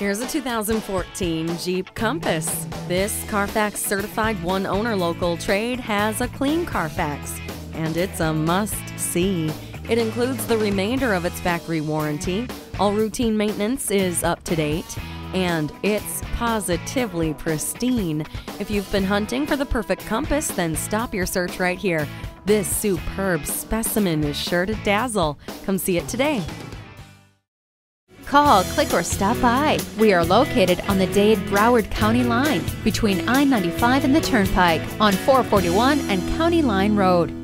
Here's a 2014 Jeep Compass. This Carfax certified one-owner local trade has a clean Carfax, and it's a must-see. It includes the remainder of its factory warranty, all routine maintenance is up to date, and it's positively pristine. If you've been hunting for the perfect Compass, then stop your search right here. This superb specimen is sure to dazzle. Come see it today. Call, click, or stop by. We are located on the Dade-Broward County line between I-95 and the Turnpike on 441 and County Line Road.